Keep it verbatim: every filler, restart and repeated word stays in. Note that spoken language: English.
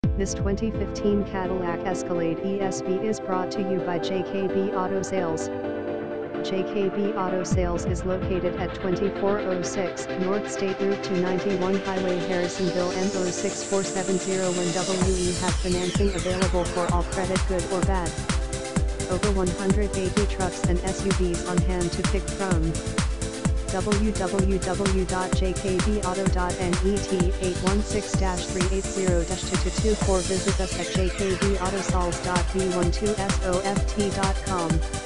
This twenty fifteen Cadillac Escalade E S V is brought to you by J K B Auto Sales. J K B Auto Sales is located at twenty-four oh six North State Route two ninety-one Highway Harrisonville M zero six four seven zero one W E have financing available for all credit, good or bad. Over one hundred eighty trucks and S U Vs on hand to pick from. w w w dot j k b auto dot net eight one six three eight zero two two two four. Visit us at j k b auto sales dot b one two soft dot com.